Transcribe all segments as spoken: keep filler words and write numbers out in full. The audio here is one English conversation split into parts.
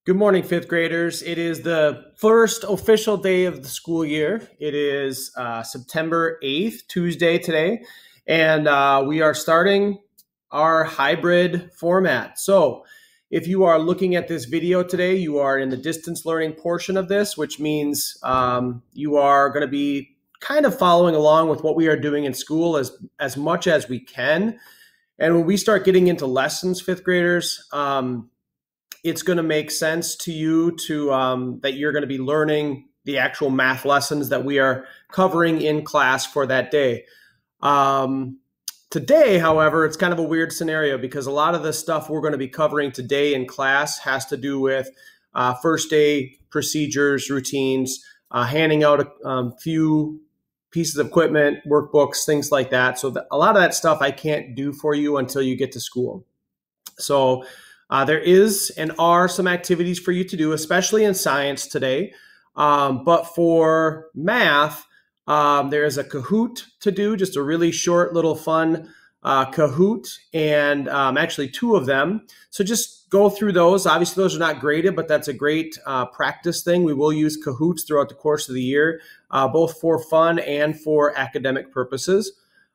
Good morning, fifth graders. It is the first official day of the school year. It is uh, September eighth, Tuesday today, and uh, we are starting our hybrid format. So if you are looking at this video today, you are in the distance learning portion of this, which means um, you are going to be kind of following along with what we are doing in school as, as much as we can. And when we start getting into lessons, fifth graders, um, it's going to make sense to you to um, that you're going to be learning the actual math lessons that we are covering in class for that day. Um, today, however, it's kind of a weird scenario because a lot of the stuff we're going to be covering today in class has to do with uh, first day procedures, routines, uh, handing out a um, few pieces of equipment, workbooks, things like that. So the, a lot of that stuff I can't do for you until you get to school. So Uh, there is and are some activities for you to do, especially in science today. Um, but for math, um, there is a Kahoot to do, just a really short little fun uh, Kahoot, and um, actually two of them. So just go through those. Obviously, those are not graded, but that's a great uh, practice thing. We will use Kahoots throughout the course of the year, uh, both for fun and for academic purposes.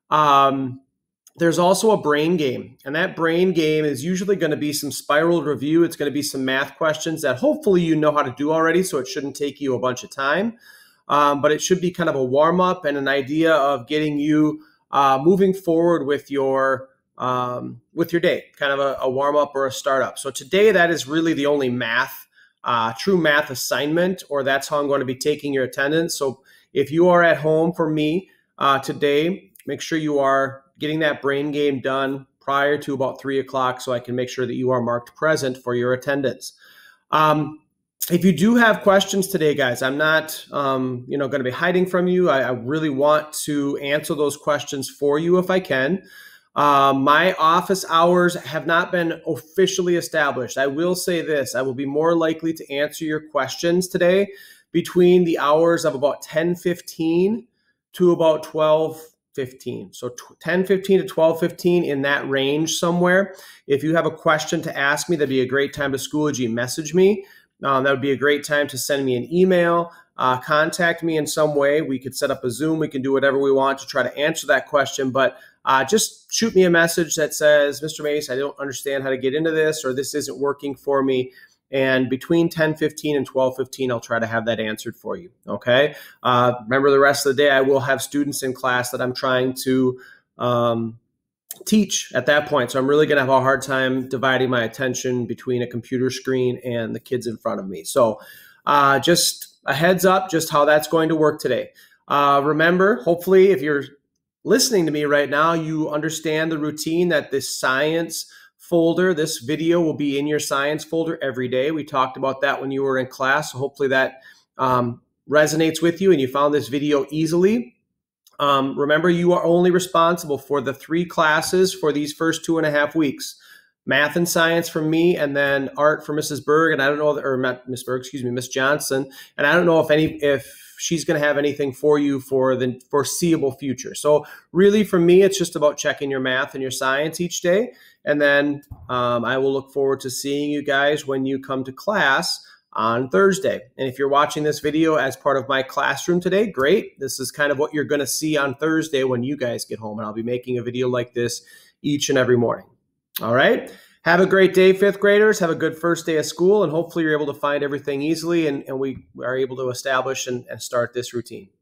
Um, There's also a brain game, and that brain game is usually going to be some spiral review. It's going to be some math questions that hopefully you know how to do already, so it shouldn't take you a bunch of time. Um, but it should be kind of a warm-up and an idea of getting you uh, moving forward with your um, with your day, kind of a, a warm-up or a startup. So today, that is really the only math, uh, true math assignment, or that's how I'm going to be taking your attendance. So if you are at home for me uh, today, make sure you are getting that brain game done prior to about three o'clock so I can make sure that you are marked present for your attendance. Um, if you do have questions today, guys, I'm not um, you know, going to be hiding from you. I, I really want to answer those questions for you if I can. Um, my office hours have not been officially established. I will say this, I will be more likely to answer your questions today between the hours of about ten fifteen to about twelve fifteen. So ten fifteen to twelve fifteen, in that range somewhere. If you have a question to ask me, that'd be a great time to Schoology message me. Um, that would be a great time to send me an email, uh, contact me in some way. We could set up a Zoom. We can do whatever we want to try to answer that question. But uh, just shoot me a message that says, Mister Mace, I don't understand how to get into this, or this isn't working for me. And between ten fifteen and twelve fifteen, I'll try to have that answered for you, okay? Uh, remember, the rest of the day, I will have students in class that I'm trying to um, teach at that point. So I'm really going to have a hard time dividing my attention between a computer screen and the kids in front of me. So uh, just a heads up, just how that's going to work today. Uh, remember, hopefully, if you're listening to me right now, you understand the routine that this science folder, this video will be in your science folder every day. We talked about that when you were in class. So hopefully that um, resonates with you and you found this video easily. Um, remember, you are only responsible for the three classes for these first two and a half weeks. Math and science from me, and then art for Missus Berg. And I don't know, or Miss Berg, excuse me, Miss Johnson. And I don't know if any, if she's going to have anything for you for the foreseeable future. So really, for me, it's just about checking your math and your science each day. And then um, I will look forward to seeing you guys when you come to class on Thursday. And if you're watching this video as part of my classroom today, great. This is kind of what you're going to see on Thursday when you guys get home. And I'll be making a video like this each and every morning. All right. Have a great day, fifth graders. Have a good first day of school. And hopefully you're able to find everything easily and, and we are able to establish and, and start this routine.